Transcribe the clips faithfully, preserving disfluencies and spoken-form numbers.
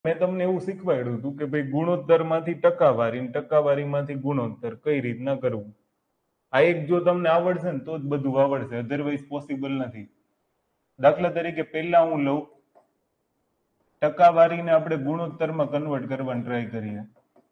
મેં તમને એવું શીખવાડ્યું હતું કે ભાઈ ગુણોત્તરમાંથી ટકાવારી અને ટકાવારીમાંથી ગુણોત્તર કઈ રીતના કરવું. આ એક જો તમને આવડશે ને તો જ બધું આવડશે, અધરવાઇઝ પોસિબલ નથી. દાખલા તરીકે પહેલા હું લઉં ટકાવારીને આપણે ગુણોત્તરમાં કન્વર્ટ કરવાની ટ્રાય કરીએ.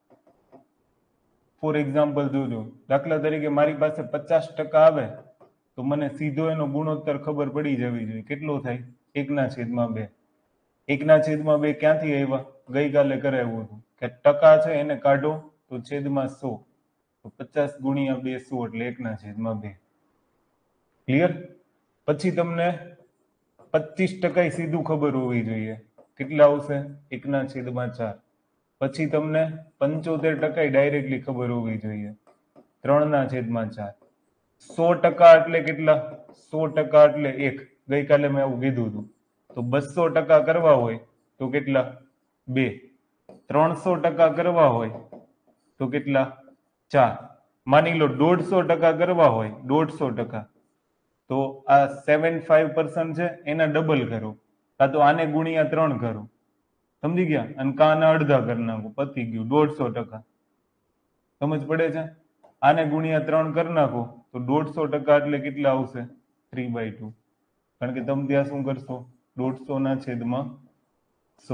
ફોર એક્ઝામ્પલ જોજો, દાખલા તરીકે મારી પાસે પચાસ ટકા આવે તો મને સીધો એનો ગુણોત્તર ખબર પડી જવી જોઈએ. કેટલો થાય? એકના છેદમાં બે. એકના છેદમાં બે ક્યાંથી આવ્યા? ગઈકાલે કરાવ્યું હતું કે ટકા છે એને કાઢો તો છેદમાં સો, તો પચાસ ગુણ્યા બે સો એટલે એકના છેદમાં બે. ક્લિયર? પછી તમને પચીસ ટકા સીધું ખબર હોવી જોઈએ. કેટલા આવશે? એકના છેદમાં ચાર. પછી તમને પંચોતેર ટકા ડાયરેક્ટલી ખબર હોવી જોઈએ, ત્રણના છેદમાં ચાર. સો ટકા એટલે કેટલા? સો ટકા એટલે એક. ગઈકાલે મેં આવું કીધું હતું. તો બસો ટકા કરવા હોય તો કેટલા? બે. ત્રણસો ટકા કરવા હોય તો કેટલા? ચાર. માની લો દોઢસો ટકા કરવા હોય, દોઢસો ટકા તો આ સેવન ફાઈવ પર્સન્ટ છે એના ડબલ કરો, કાં તો આને ગુણ્યા ત્રણ કરો. સમજી ગયા? અને કાના અડધા કરી નાખો, પતી ગયું. દોઢસો ટકા. સમજ પડે છે? આને ગુણ્યા ત્રણ કરી નાખો તો દોઢસો ટકા એટલે કેટલા આવશે? Three by two. કારણ કે તમે ત્યાં શું કરશો? દોઢસો ના છેદમાં સો.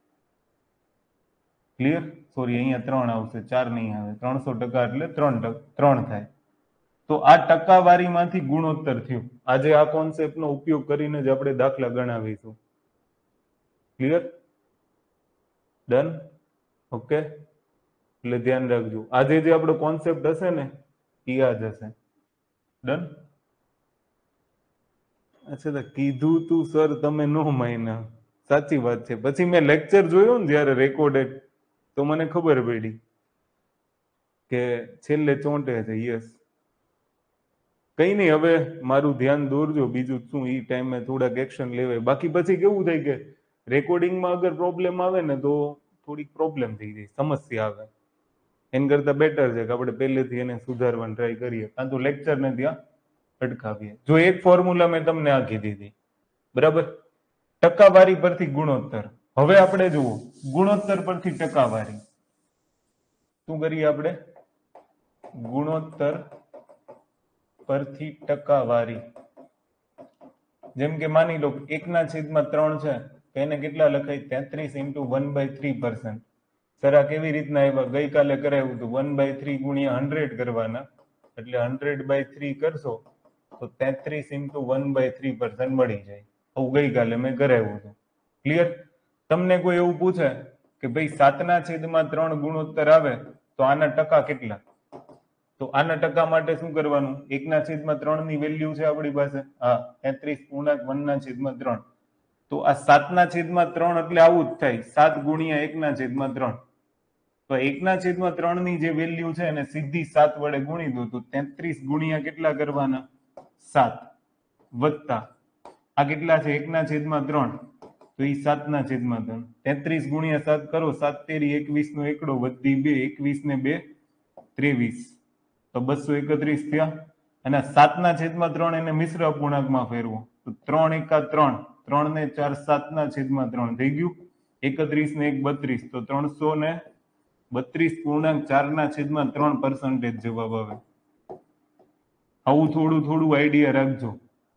ક્લિયર? સોરી, અહીંયા ત્રણ આવશે, ચાર નહીં આવે. ત્રણસો ટકા એટલે ત્રણ ત્રણ થાય. તો આ ટકાવારીમાંથી ગુણોત્તર થયું. આજે આ કોન્સેપ્ટનો ઉપયોગ કરીને જ આપણે દાખલા ગણાવીશું. ક્લિયર? ડન? ઓકે, એટલે ધ્યાન રાખજો. આજે જે આપણો કોન્સેપ્ટ હશે ને એ આ જ હશે. ડન? અચ્છા, તો કીધું તું સર તમે નો માન્યા. સાચી વાત છે. પછી મેં લેક્ચર જોયો ને જયારે રેકોર્ડેડ, તો મને ખબર પડી કે છેલ્લે ચોંટે છે. યસ, કઈ નહીં, હવે મારું ધ્યાન દોરજો. બીજું શું, એ ટાઈમે થોડાક એક્શન લેવાય. બાકી પછી કેવું થાય કે રેકોર્ડિંગમાં અગર પ્રોબ્લેમ આવે ને તો થોડીક પ્રોબ્લેમ થઈ જાય, સમસ્યા આવે. એના કરતા બેટર છે કે આપણે પહેલેથી એને સુધારવાની ટ્રાય કરીએ, કાં તો લેક્ચરને ત્યાં અટકાવીએ. જો એક ફોર્મ્યુલા મેં તમને આખી દીધી, બરાબર, ટકાવારી પરથી ગુણોત્તર. હવે આપણે જુઓ ગુણોત્તર પરથી ટકાવારી. શું કરીએ આપણે? ગુણોત્તર પરથી ટકાવારી. જેમ કે માની લો એકના છેદમાં ત્રણ છે તો એને કેટલા લખાય? તેત્રીસ into one by three percent. Sir આ કેવી રીતના આવ્યા? ગઈકાલે કરાવ્યું હતું. વન બાય થ્રી ગુણ્યા હંડ્રેડ કરવાના, એટલે હંડ્રેડ બાય થ્રી કરશો તો તેત્રીસ into one by three percent મળી જાય. આવું ગઈકાલે મેં કરાવ્યું હતું. ક્લિયર? તમને કોઈ એવું પૂછે કે ભાઈ સાતના છેદમાં ત્રણ ગુણોત્તર આવે તો આના ટકા કેટલા? તો આના ટકા માટે શું કરવાનું? એકના છેદમાં ત્રણ ની વેલ્યુ છે આપણી પાસે, હા, તેત્રીસ પૂર્ણાંક વન ના છેદમાં ત્રણ. તો આ સાતના છેદમાં ત્રણ એટલે આવું જ થાય, સાત ગુણ્યા એકના છેદમાં ત્રણ. તો એકના છેદમાં ત્રણ ની જે વેલ્યુ છે એને સીધી સાત વડે ગુણી દો તો તેત્રીસ ગુણ્યા કેટલા કરવાના? સાત. વત્તા આ કેટલા છે? એકના છેદમાં ત્રણ, તો એ સાતના છેદમાં ત્રણ. તેત્રીસ ગુણ્યા સાત કરો, સાત તેરી એકવીસ નો એકડો, વધી બે, એકવીસ ને બે ત્રેવીસ, તો બસો એકત્રીસ થયા. અને સાતના છેદમાં ત્રણ એને મિશ્ર અપૂર્ણાંકમાં ફેરવો તો ત્રણ એકા ત્રણ, ત્રણ ને ચાર સાતના છેદમાં ત્રણ થઈ ગયું. એકત્રીસ ને એક બત્રીસ, તો ત્રણસો ને બત્રીસ પૂર્ણાંક ચાર ના છેદમાં ત્રણ પર્સન્ટેજ જવાબ આવે. આવું થોડું થોડું આઈડિયા રાખજો.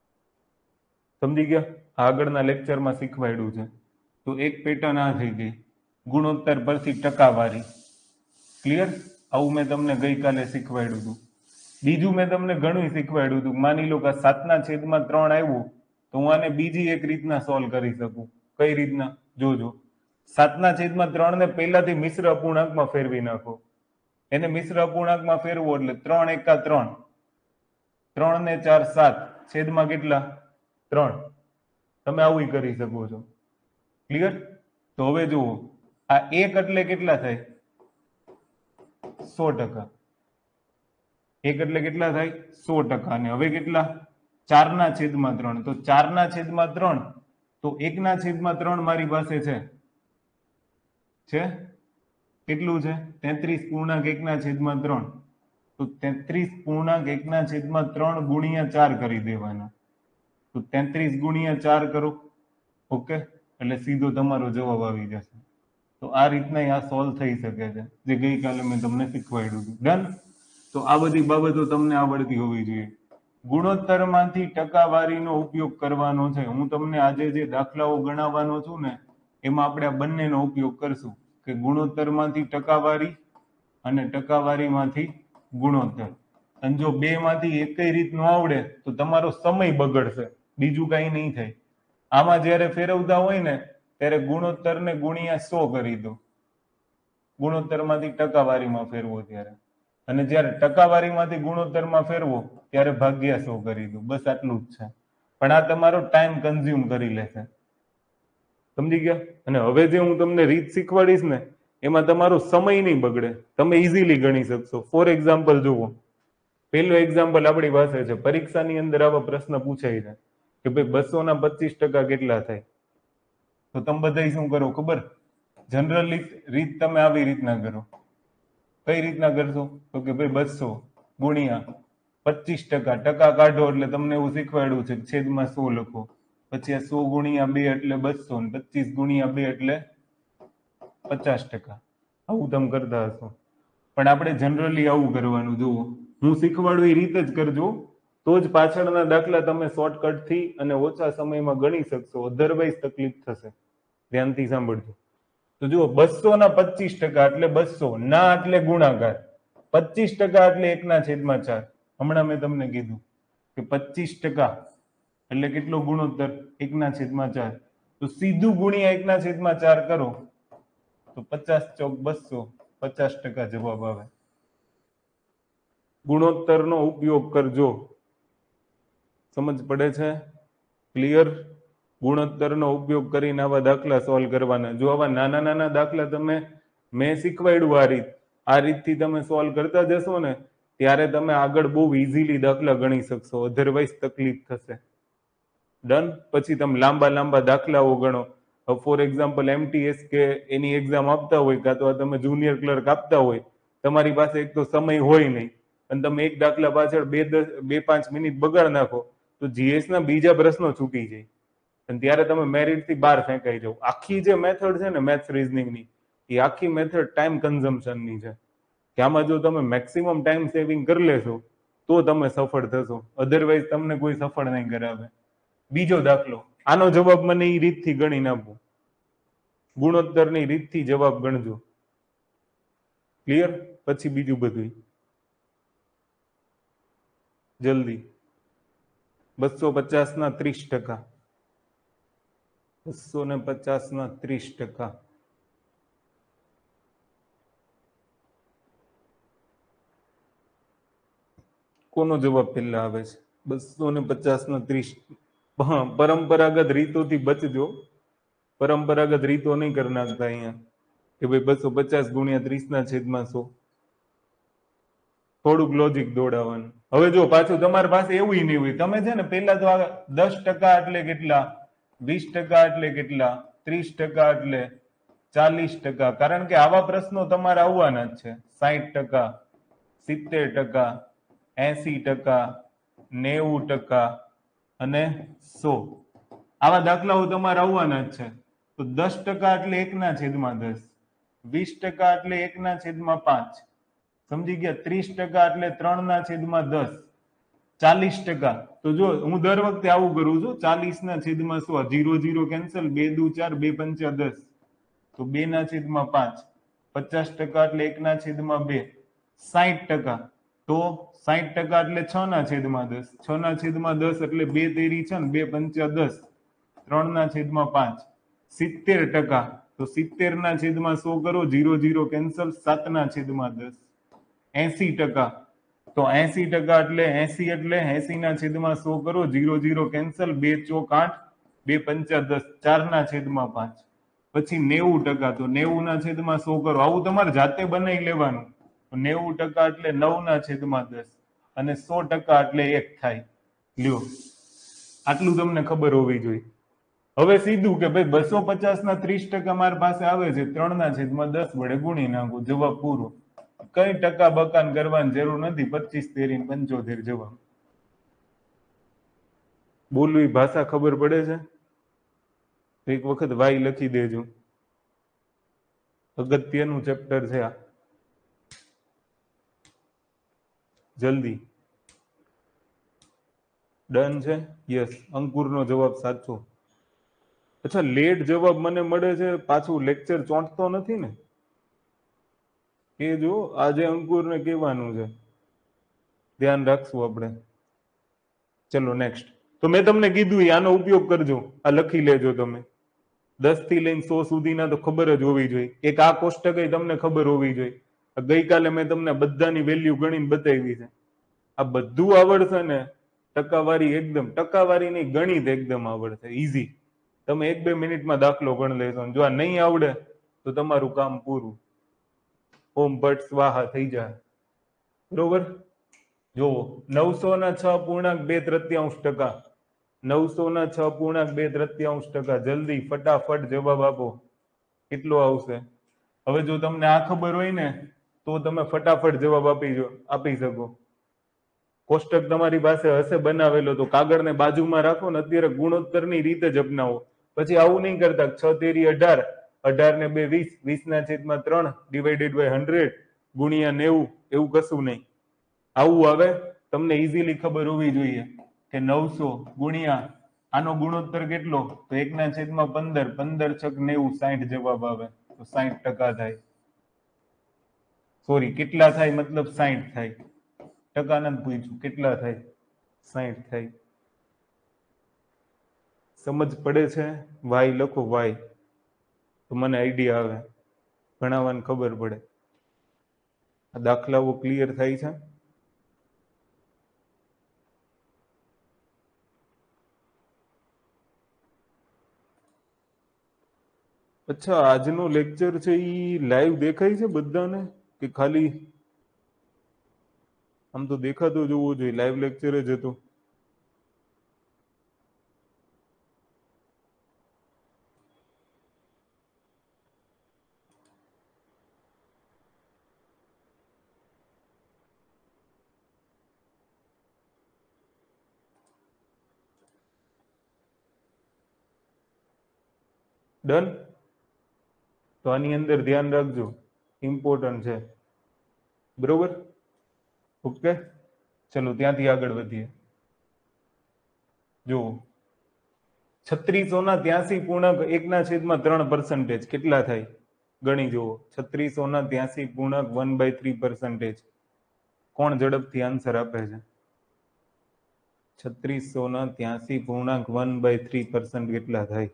સમજી ગયા? આગળના લેક્ચરમાં શીખવાડ્યું છે. તો એક પેટર્ન આ થઈ ગઈ, ગુણોત્તર પરથી ટકાવારી. ક્લિયર? આવું મેં તમને ગઈકાલે શીખવાડ્યું હતું. બીજું મેં તમને ઘણું શીખવાડ્યું હતું. માની લો કે સાતના છેદમાં ત્રણ આવ્યું તો હું આને બીજી એક રીતના સોલ્વ કરી શકું. કઈ રીતના? જોજો. સાતના છેદમાં ત્રણ ને પહેલાથી મિશ્ર અપૂર્ણાંકમાં ફેરવી નાખો. એને મિશ્ર અપૂર્ણાંકમાં ફેરવો એટલે ત્રણ એકા ત્રણ, ત્રણ ને ચાર સાત, છેદમાં કેટલા? ત્રણ. તમે આવું કરી શકો છો. ક્લિયર? તો હવે જુઓ, આ એક એટલે કેટલા થાય? સો ટકા. એક એટલે કેટલા થાય? સો ટકા. અને હવે કેટલા? ચાર ના છેદમાં ત્રણ, તો ચાર ના છેદમાં ત્રણ, તો એકના છેદમાં ત્રણ મારી પાસે છે છે કેટલું છે? તેત્રીસ પૂર્ણાંક એકના છેદમાં ત્રણ. તો તેત્રીસ પૂર્ણાંક એકના છેદમાં ત્રણ ગુણ્યા ચાર કરી દેવાના. તો તેત્રીસ ગુણ્યા ચાર કરો. ઓકે, એટલે સીધો તમારો જવાબ આવી જશે. તો આ રીતના આ સોલ્વ થઈ શકે છે, જે ગઈકાલે મેં તમને શીખવાડ્યું હતું. ડન. તો આ બધી બાબતો તમને આવડતી હોવી જોઈએ. ગુણોત્તરમાંથી ટકાવારીનો ઉપયોગ કરવાનો છે. હું તમને આજે જે દાખલાઓ ગણાવવાનો છું ને એમાં આપણે આ બંનેનો ઉપયોગ કરશું, કે ગુણોત્તરમાંથી ટકાવારી અને ટકાવારીમાંથી ગુણોત્તર. અને જો બે માંથી એકઈ રીત ન આવડે તો તમારો સમય બગડશે, બીજું કઈ નહીં થાય. આમાં જ્યારે ફેરવતા હોય ને ત્યારે ગુણોત્તરને ગુણ્યા સો કરી દો, ગુણોત્તરમાંથી ટકાવારીમાં ફેરવો ત્યારે. અને જ્યારે ટકાવારીમાંથી ગુણોત્તરમાં ફેરવો ત્યારે ભાગ્યા સો કરી દો. બસ આટલું જ છે, પણ આ તમારો ટાઈમ કન્ઝ્યુમ કરી લેશે. સમજી ગયા? અને હવે જે હું તમને રીત શીખવાડીશ ને એમાં તમારો સમય નહીં બગડે, તમે ઇઝીલી ગણી શકશો. ફોર એક્ઝામ્પલ જુઓ. પહેલું એક્ઝામ્પલ આપણી પાસે છે, પરીક્ષાની અંદર આવા પ્રશ્ન પૂછાય છે કે ભાઈ બસો ના પચીસ ટકા કેટલા થાય? તો તમે બધા શું કરો ખબર? જનરલી રીત તમે આવી રીતના કરો. કઈ રીતના કરશો? તો કે ભાઈ બસો ગુણ્યા પચીસ ટકા, ટકા કાઢો એટલે તમને એવું શીખવાડ્યું છે છેદમાં સો લખો. પછી આ સો ગુણ્યા બે એટલે બસો, ને પચીસ ગુણ્યા બે એટલે પચાસ ટકા. આવું તમે કરતા હશો, પણ આપણે જનરલી આવું કરવાનું. જુઓ, હું શીખવાડું એ રીતે જ કરજો, તો જ પાછળના દાખલા તમે શોર્ટકટથી અને ઓછા સમયમાં ગણી શકશો, અધરવાઇઝ તકલીફ થશે. ધ્યાનથી સાંભળજો. તો જુઓ, બસો ના પચીસ ટકા એટલે બસો ના એટલે ગુણાકાર, પચીસ ટકા એટલે એક ના છેદમાં ચાર. હમણાં મેં તમને કીધું કે પચીસ ટકા એટલે કેટલો ગુણોત્તર? એક ના છેદમાં ચાર. તો સીધું ગુણ્યા એક ના છેદમાં ચાર કરો તો પચાસ ચોક બસો, પચાસ ટકા જવાબ આવે. ગુણોત્તરનો ઉપયોગ કરજો. સમજ પડે છે? ક્લિયર? ગુણોત્તરનો ઉપયોગ કરીને આવા દાખલા સોલ્વ કરવાના. જો આવા નાના નાના દાખલા તમે મેં શીખવાડ્યું આ રીત, આ રીતથી તમે સોલ્વ કરતા જશો ને ત્યારે તમે આગળ બહુ ઇઝીલી દાખલા ગણી શકશો, અધરવાઇઝ તકલીફ થશે. ડન. પછી તમે લાંબા લાંબા દાખલાઓ ગણો. ફોર એક્ઝામ્પલ એમટીએસ કે એની એક્ઝામ આપતા હોય, કાં તો તમે જુનિયર ક્લર્ક આપતા હોય, તમારી પાસે એક તો સમય હોય નહીં અને તમે એક દાખલા પાછળ બે દસ બે પાંચ મિનિટ બગાડ નાખો તો જીએસ ના બીજા પ્રશ્નો છૂટી જાય અને ત્યારે તમે મેરિટથી બહાર ફેંકાઈ જાઓ. આખી જે મેથડ છે ને મેથ્સ રીઝનિંગની, એ આખી મેથડ ટાઈમ કન્ઝમ્પશનની છે, કે આમાં જો તમે મેક્સિમમ ટાઈમ સેવિંગ કરી લેશો તો તમે સફળ થશો, અધરવાઇઝ તમને કોઈ સફળ નહીં કરાવે. બીજો દાખલો, આનો જવાબ મને એ રીતથી ગણીને આપો. ગુણોત્તરની રીતથી જવાબ ગણજો. ક્લિયર? પછી બીજું બધું જલ્દી. બસો પચાસ ના ત્રીસ ટકા, બસો ને પચાસ ના ત્રીસ ટકા. કોનો જવાબ પહેલા આવે છે? બસો ને પચાસ ના ત્રીસ. હા, પરંપરાગત રીતોથી બચજો. પરંપરાગત રીતો નહીં કરી નાખતા અહીંયા કે ભાઈ બસો પચાસ ગુણ્યા ત્રીસ ના છેદમાં સો. થોડુંક લોજિક દોડાવવાનું. હવે જો પાછું તમારી પાસે એવું નહીં હોય, તમે છે ને પેલા તો આ દસ ટકા એટલે કેટલા, વીસ ટકા એટલે કેટલા, ત્રીસ ટકા એટલે ચાલીસ ટકા, કારણ કે આવા પ્રશ્નો તમારે આવવાના જ છે. સાહીઠ ટકા, સિત્તેર ટકા, એસી ટકા, નેવું ટકા અને સો, આવા દાખલાઓ તમારે આવવાના જ છે. તો દસ ટકા એટલે એક ના છેદમાં દસ, વીસ ટકા એટલે એક ના છેદમાં પાંચ, સમજી ગયા? ત્રીસ ટકા એટલે ત્રણ ના છેદમાં દસ, ચાલીસ ટકા. તો જો હું દર વખતે આવું કરું છું, ચાલીસ ના છેદમાં સો, જીરો જીરો કેન્સલ, બે દુ ચાર, બે પંચા દસ, તો બે ના છેદમાં પાંચ. પચાસ ટકા એટલે એક ના છેદમાં બે. સાહીઠ ટકા, તો સાહીઠ ટકા એટલે છ ના છેદમાં દસ, છ ના છેદમાં દસ એટલે બે તેરી છે ને બે પંચા દસ, ત્રણ ના છેદમાં પાંચ. સિત્તેર ટકા, તો સિત્તેર ના છેદમાં સો કરો, જીરો જીરો કેન્સલ, સાત ના છેદમાં દસ. એસી ટકા, તો એસી ટકા એટલે એસી એટલે એસી ના છેદમાં સો કરો, જીરો જીરો કેન્સલ, બે ચોક આઠ, બે પંચા દસ, ચાર ના છેદમાં પાંચ. પછી નેવું ટકા, તો નેવું ના છેદમાં સો કરો. આવું તમારે જાતે બનાવી લેવાનું. નેવું ટકા એટલે નવ ના છેદમાં દસ અને સો ટકા એટલે એક થાય. લ્યો, આટલું તમને ખબર હોવી જોઈએ. હવે સીધું કે ભાઈ બસો પચાસ ના ત્રીસ ટકા મારી પાસે આવે છે, ત્રણ ના છેદમાં દસ વડે ગુણી નાખું, જવાબ પૂરો. કઈ ટકા બકાન કરવાની જરૂર નથી, પચીસ તેરી પંચોતેર જવાબ. બોલવી ભાષા ખબર પડે છે? એક વખત વાય લખી દેજો. અગત્યનું ચેપ્ટર છે આ. જલ્દી. ડન છે? યસ, અંકુરનો જવાબ સાચો. અચ્છા, લેટ જવાબ મને મળે છે, પાછું લેક્ચર ચોંટતો નથી ને? એ જો આજે અંકુરને કહેવાનું છે, ધ્યાન રાખશું આપણે. ચલો નેક્સ્ટ. તો મેં તમને કીધું આનો ઉપયોગ કરજો, આ લખી લેજો તમે. દસ થી લઈને સો સુધીના તો ખબર જ હોવી જોઈએ. એક આ કોષ્ટક તમને ખબર હોવી જોઈએ. ગઈકાલે મેં તમને બધાની વેલ્યુ ગણીને બતાવી છે. આ બધું આવડશે ને, ટકાવારી એકદમ, ટકાવારી નહીં ગણિત એકદમ આવડશે, ઈઝી. તમે એક બે મિનિટમાં દાખલો ગણ લેશો. જો આ નહીં આવડે તો તમારું કામ પૂરું, ઓમ ભટ્ટ સ્વાહા થઈ જાય. બરોબર? જોવો, નવસો ના છ પૂર્ણાંક બે તૃતીયાંશ ટકા. નવસો ના છ પૂર્ણાંક બે તૃતીયાંશ ટકા. જલ્દી ફટાફટ જવાબ આપો, કેટલો આવશે? હવે જો તમને આ ખબર હોય ને તો તમે ફટાફટ જવાબ આપી આપી શકો. કોષ્ટક તમારી પાસે હશે બનાવેલો તો કાગળને બાજુમાં રાખો ને, અત્યારે ગુણોત્તરની રીતે જ અપનાવો. પછી આવું નહીં કરતા છ તેરી અઢાર, અઢાર ને બે વીસ, વીસ ના છેદમાં ત્રણ ડિવાઈડેડ બાય હંડ્રેડ ગુણ્યા નેવું, એવું કશું નહીં. આવું આવે તમને ઈઝીલી ખબર હોવી જોઈએ કે નવસો ગુણ્યા આનો ગુણોત્તર કેટલો, તો એક ના છેદમાં પંદર, પંદર છક નેવું, સાઠ જવાબ આવે. તો સાઠ ટકા થાય. સોરી, કેટલા થાય મતલબ સાઠ થાય, ટકા નથી પૂછ્યું, કેટલા થાય? સાઠ થાય. સમજ પડે છે? વાય લખો, વાય, તો મને આઈડિયા આવે, ભણાવવાની ખબર પડે. આ દાખલાઓ ક્લિયર થાય છે? અચ્છા, આજનો લેક્ચર છે ઈ લાઈવ દેખાય છે બધાને કે ખાલી આમ તો દેખાતો જ હોવો જોઈએ, લાઈવ લેક્ચર જ હતો. ડન? તો આની અંદર ધ્યાન રાખજો, ઇમ્પોર્ટન્ટ છે. બરોબર? ઓકે, ચલો ત્યાંથી આગળ વધીએ. જો છત્રીસો ના ત્યાસી પૂર્ણાંક એક ના છેદમાં ત્રણ પર્સન્ટેજ કેટલા થાય? ગણી જુઓ. છત્રીસો ના ત્યાસી પૂર્ણાંક વન બાય થ્રી પર્સન્ટેજ. કોણ ઝડપથી આન્સર આપે છે? છત્રીસો ના ત્યાસી પૂર્ણાંક વન બાય થ્રી પર્સન્ટ કેટલા થાય?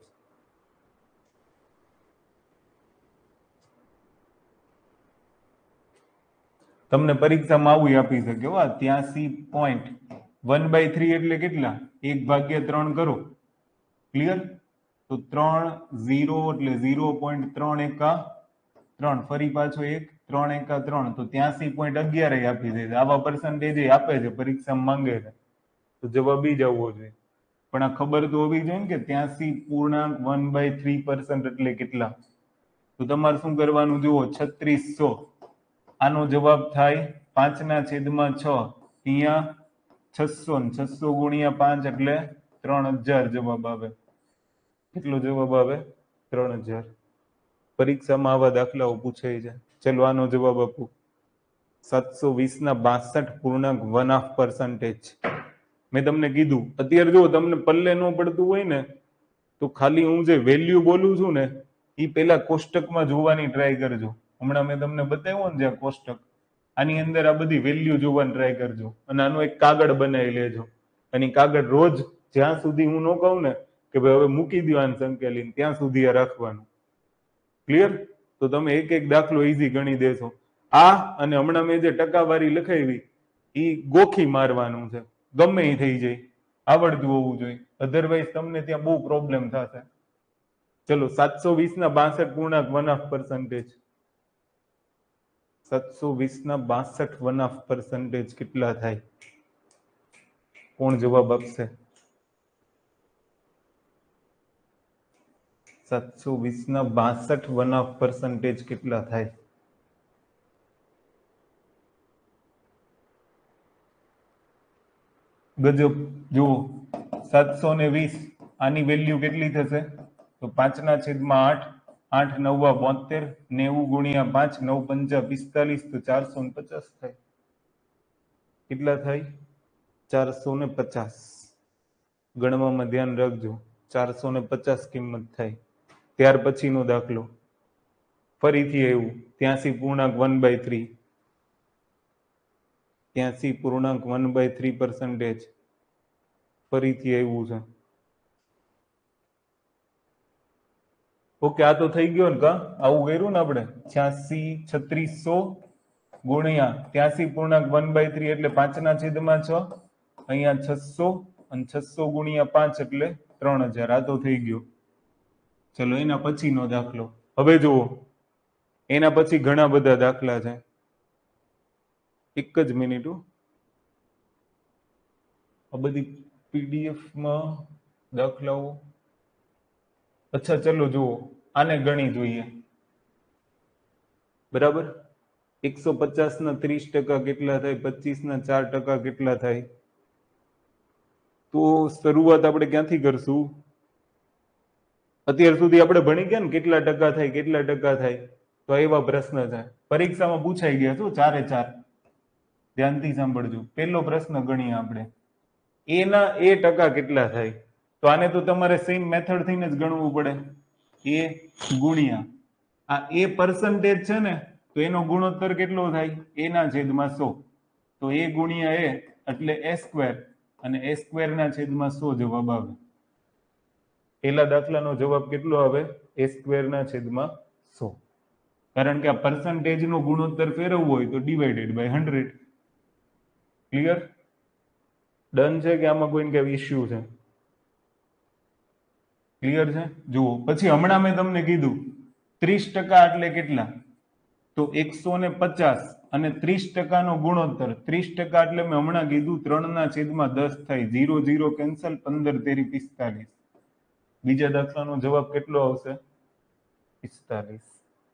તમને પરીક્ષામાં આવું આપી શકે. ત્યાસી પોઈન્ટ વન બાય થ્રી એટલે કેટલા? એક ભાગ્યા ત્રણ કરો. ક્લિયર? તો ત્રણ ઝીરો એટલે ઝીરો પોઈન્ટ ત્રણ એકા ત્રણ, ફરી પાછો એક, ત્રણ એકા ત્રણ, તો ત્યાસી પોઈન્ટ અગિયાર આપી દે છે. આવા પર્સન્ટેજ આપે છે, પરીક્ષામાં માંગે છે, તો જવાબ ઈ જ આવવો જોઈએ. પણ આ ખબર તો હોવી જોઈએ ને કે ત્યાસી પૂર્ણાંક વન બાય થ્રી પર્સન્ટ એટલે કેટલા. તો તમારે શું કરવાનું જુઓ, છત્રીસો, આનો જવાબ થાય પાંચ ના છેદમાં છ, અહીંયા છસો, છસો ગુણ્યા પાંચ એટલે ત્રણ હજાર જવાબ આવે. કેટલો જવાબ આવે? ત્રણ હજાર. પરીક્ષામાં આવા દાખલાઓ પૂછાય છે. ચલો આનો જવાબ આપો. સાતસો વીસ ના બાસઠ પૂર્ણાંક વન હાફ પર્સન્ટેજ. મેં તમને કીધું, અત્યારે જો તમને પલ્લે ન પડતું હોય ને તો ખાલી હું જે વેલ્યુ બોલું છું ને એ પેલા કોષ્ટકમાં જોવાની ટ્રાય કરજો. હમણાં મેં તમને બતાવ્યું ને જે કોષ્ટક, આની અંદર આ બધી વેલ્યુ જોવાની ટ્રાય કરજો અને આનો એક કાગળ બનાવી લેજો. અને કાગળ રોજ જ્યાં સુધી હું ન કહું ને કે ભાઈ હવે મૂકી દો આને સંકેલીને, ત્યાં સુધી આ રાખવાનું. ક્લિયર? તો તમે એક એક દાખલો ઈઝી ગણી દેશો. આ અને હમણાં મેં જે ટકાવારી લખાવી એ ગોખી મારવાનું છે, ગમે એ થઈ જાય, આવડતું હોવું જોઈએ, અધરવાઇઝ તમને ત્યાં બહુ પ્રોબ્લેમ થશે. ચલો, સાતસો વીસ ના બાસઠ પૂર્ણાંક વન હાફ પર્સન્ટેજ. સાતસો વીસ ના બાસઠ વન હાફ પર્સન્ટેજ કેટલા થાય? કોણ જવાબ આપશે? સાતસો વીસ ના બાસઠ વન હાફ પર્સન્ટેજ કેટલા થાય? ગજબ. જુઓ, સાતસો ને વીસ, આની વેલ્યુ કેટલી થશે? તો પાંચ ના છેદમાં આઠ, આઠ નવા બોતેર, નેવું ગુણ્યા પાંચ, નવ પંચા પિસ્તાલીસ, તો ચારસો ને પચાસ થાય. કેટલા થાય? ચારસો ને પચાસ. ગણવામાં ધ્યાન રાખજો, ચારસો ને પચાસ કિંમત થાય. ત્યાર પછીનો દાખલો ફરીથી એવું, ત્યાંસી પૂર્ણાંક વન બાય થ્રી ત્યાંસી પૂર્ણાંક વન બાય થ્રી પર્સન્ટેજ ફરીથી આવ્યું છે. ઓકે, આ તો થઈ ગયો ને કા? આવું કર્યું ને આપણે, છ્યાસી છત્રીસો ગુણ્યા ત્યાંસી પૂર્ણાંક વન બાય થ્રી એટલે પાંચના છેદમાં છ, અહીંયા છસો અને છસો ગુણ્યા પાંચ એટલે ત્રણ હજાર. આ તો થઈ ગયો. ચલો એના પછીનો દાખલો હવે જુઓ. એના પછી ઘણા બધા દાખલા છે. એક જ મિનિટ. આ બધી પીડીએફમાં દાખલાઓ. અચ્છા ચલો જુઓ, આને ગણી જોઈએ. બરાબર, એકસો પચાસ ના ત્રીસ ટકા કેટલા થાય? પચીસ ના ચાર ટકા કેટલા થાય? તો શરૂઆત આપણે ક્યાંથી કરશું? અત્યાર સુધી આપણે ભણી ગયા ને કેટલા ટકા થાય, કેટલા ટકા થાય. તો એવા પ્રશ્ન છે, પરીક્ષામાં પૂછાઈ ગયા શું? ચારે ચાર. ધ્યાનથી સાંભળજો. પહેલો પ્રશ્ન ગણીએ આપણે, એના એ ટકા કેટલા થાય? તો આને તો તમારે સેમ મેથડ થઈને જ ગણવું પડે. એ ગુણ્યા આ એ પર્સન્ટેજ છે ને, તો એનો ગુણોત્તર કેટલો થાય? એના છેદમાં સો. તો એ ગુણ્યા એ એટલે એ સ્ક્વેર, અને એ સ્ક્વેર ના છેદમાં સો જવાબ આવે. પહેલા દાખલાનો જવાબ કેટલો આવે? એ સ્ક્વેર ના છેદમાં સો. કારણ કે આ પર્સન્ટેજ નો ગુણોત્તર ફેરવવો હોય તો divided by hundred. Clear? Done છે કે આમાં કોઈને કઈ ઇસ્યુ છે? ક્લિયર છે? જુઓ, પછી હમણાં મેં તમને કીધું ત્રીસ ટકા એટલે કેટલા? તો એકસો ને પચાસ અને ત્રીસ ટકાનો ગુણોત્તર. ત્રીસ ટકા એટલે મેં હમણાં કીધું ત્રણ ના છેદમાં દસ થાય. જીરો જીરો કેન્સલ, પંદર તેરી પિસ્તાલીસ. બીજા દાખલાનો જવાબ કેટલો આવશે? પિસ્તાલીસ.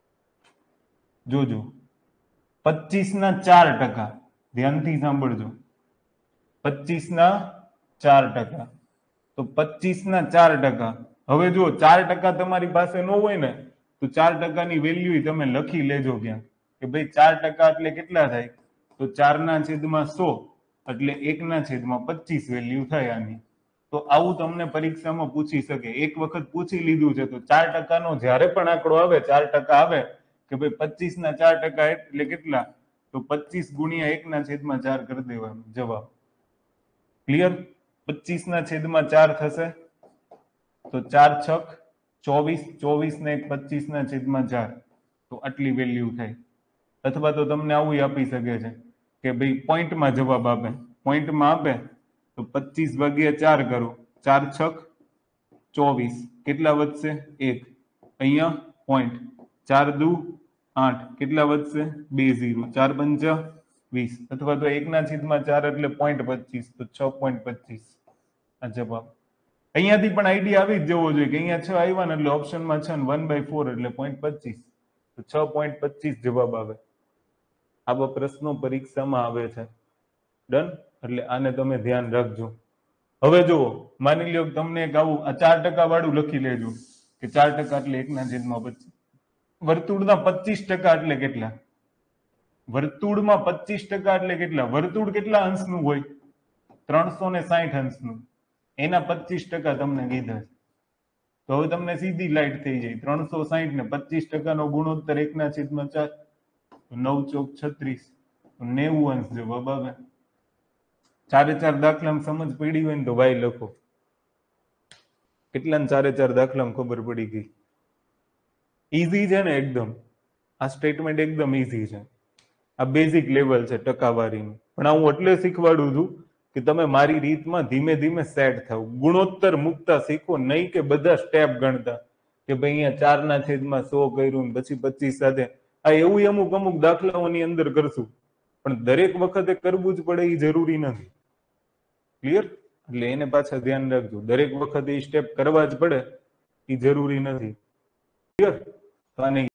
જોજો, પચીસ ના ચાર ટકા. ધ્યાનથી સાંભળજો, પચીસ ના ચાર ટકા. તો પચીસ ના ચાર ટકા. હવે જો ચાર ટકા તમારી પાસે ન હોય ને, તો ચાર ટકાની વેલ્યુ તમે લખી લેજો ક્યાં, કે ભાઈ ચાર ટકા એટલે કેટલા થાય? તો ચાર ના છેદમાં સો એટલે એક ના છેદમાં પચીસ વેલ્યુ થાય આની. તો આવું તમને પરીક્ષામાં પૂછી શકે. એક વખત પૂછી લીધું છે, તો ચાર ટકાનો જ્યારે પણ આંકડો આવે, ચાર ટકા આવે કે ભાઈ પચીસ ના ચાર ટકા એટલે કેટલા? તો પચીસ ગુણ્યા એક ના છેદમાં ચાર કરી દેવાનું જવાબ. ક્લિયર? પચીસ ના છેદમાં ચાર થશે તો ચાર છક ચોવીસ, ચોવીસ ને એક પચીસ ના છેદમાં ચાર, તો આટલી વેલ્યુ થાય. અથવા તો તમને આવું આપી શકે છે કે ભાઈ પોઈન્ટમાં જવાબ આપે. પોઈન્ટમાં આપે તો પચીસ ભાગ્યા ચાર કરો, ચાર છક ચોવીસ, કેટલા વધશે? એક. અહીંયા પોઈન્ટ, ચાર દુ આઠ, કેટલા વધશે? બે ઝીરો, ચાર પંચા વીસ. અથવા તો એક ના છેદમાં ચાર એટલે પોઈન્ટ પચીસ, તો છ પોઈન્ટ પચીસ આ જવાબ. અહીંયાથી પણ આઈડિયા આવી જ જવો જોઈએ કે અહીંયા છ આવ્યા ને એટલે ઓપ્શનમાં છ ને વન બાય ફોર એટલે પોઈન્ટ પચીસ, તો છ પોઈન્ટ પચીસ જવાબ આવે. આવા પ્રશ્નો પરીક્ષામાં આવે છે. ડન? એટલે આને તમે ધ્યાન રાખજો. હવે જુઓ, માની લ્યો તમને એક આવું આ ચાર ટકા વાળું લખી લેજો કે ચાર ટકા એટલે એક ના છેદમાં પચીસ. વર્તુળના પચીસ ટકા એટલે કેટલા? વર્તુળમાં પચીસ ટકા એટલે કેટલા? વર્તુળ કેટલા અંશનું હોય? ત્રણસો ને સાહીઠ અંશનું. એના પચીસ ટકા તમને કીધા છે. તો હવે તમને સીધી લાઈટ થઈ જાય. ત્રણસો સાહીઠ ને પચીસ ટકાનો ગુણોત્તર એક ના છેદમાં ચાર, નવ ચોક છત્રીસ, નેવું અંશ જવાબ આવે. ચારે ચાર દાખલામાં સમજ પડી હોય ને તો વાય લખો. કેટલા ચારે ચાર દાખલામાં ખબર પડી ગઈ? ઈઝી છે ને એકદમ. આ સ્ટેટમેન્ટ એકદમ ઈઝી છે. આ બેઝિક લેવલ છે ટકાવારીનું. પણ આ હું એટલે શીખવાડું છું કે તમે મારી રીતમાં ધીમે ધીમે સેટ થાવ. ગુણોત્તર મૂકતા શીખો, નહીં કે બધા સ્ટેપ ગણતા કે ભાઈ અહીંયા ચાર ના છેદમાં સો કર્યું ને પછી પચીસ સાથે. આ એવું અમુક અમુક દાખલાઓની અંદર કરશું, પણ દરેક વખતે કરવું જ પડે એ જરૂરી નથી. ક્લિયર? એટલે એને પાછા ધ્યાન રાખજો. દરેક વખતે એ સ્ટેપ કરવા જ પડે એ જરૂરી નથી. ક્લિયર? તો આને